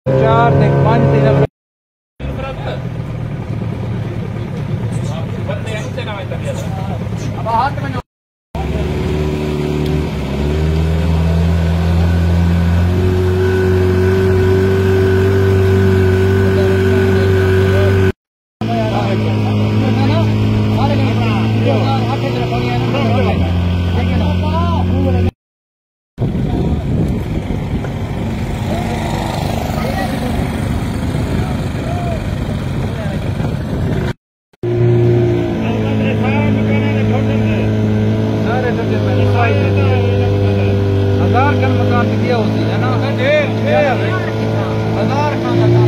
4 से 5 से अब हाथ में दिया होती है ना 1000 का मकान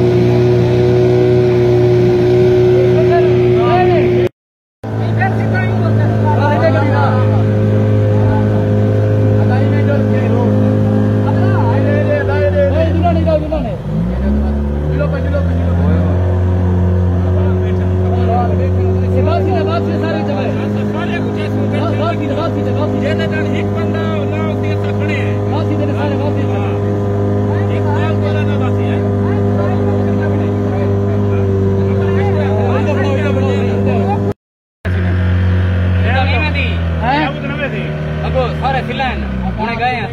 सारे फिलहाल उन्हें गए हैं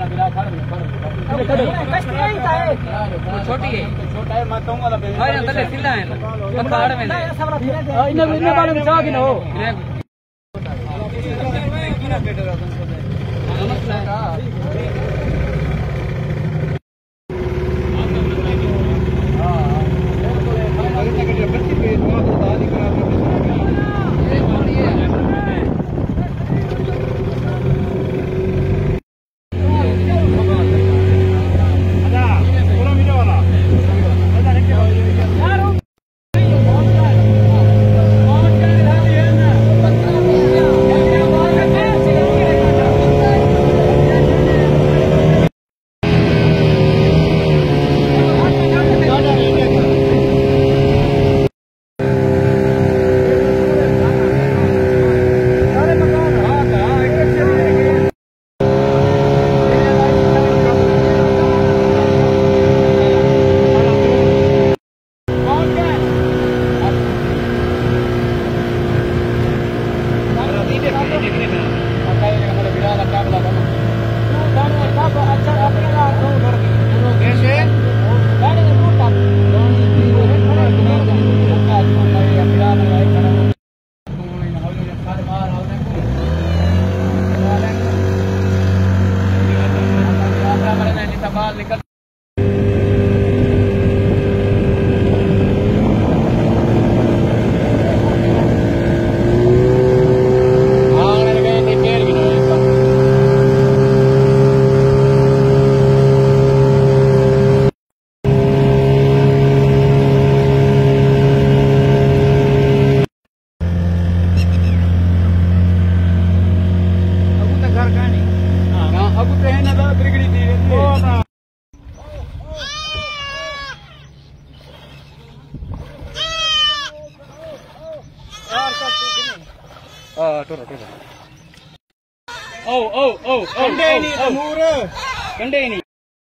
छोटी है छोटा है मैं कहूंगा भाई तले फिलहाल पखाड़ में इन्हें बारे में चाह कि ना हो कंडे नहीं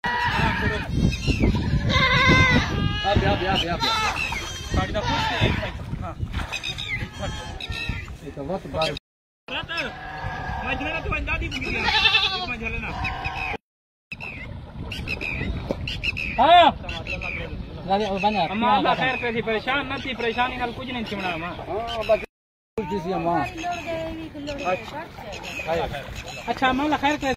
खैर पे परेशान न थी परेशानी नाल कुछ नहीं चिमड़ा मां अच्छा मामला खैर पे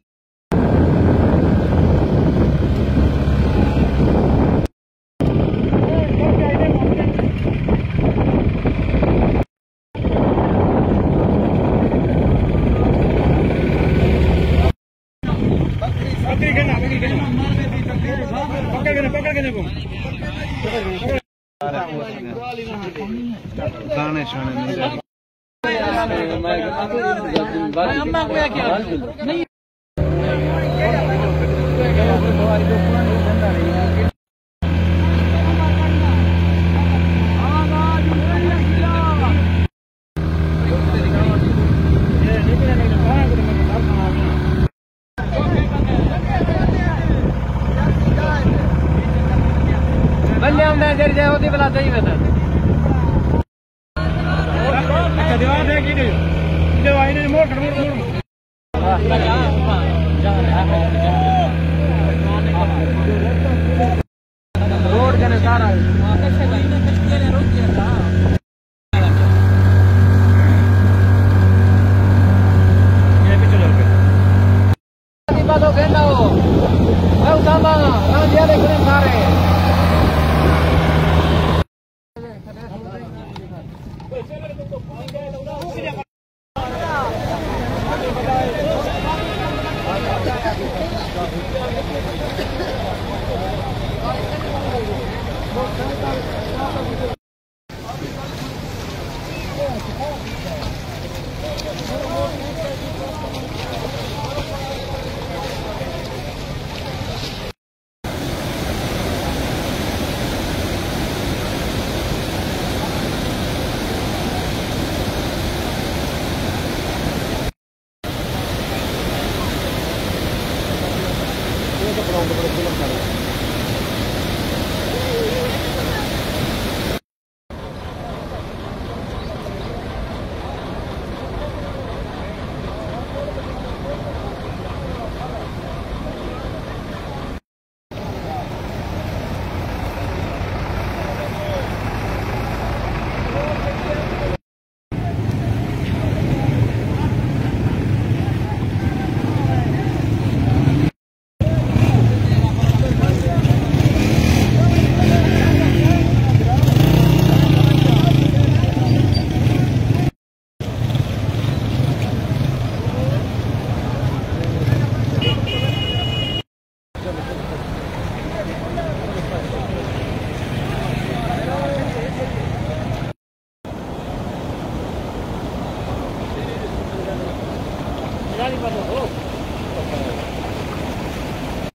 गाने शाने अम्मा को क्या नहीं आमदा जरी जाए होती बला चाहिए था अच्छा दीवार दे की दे आईने मोड़ रोड के सारा Jangan dibantu.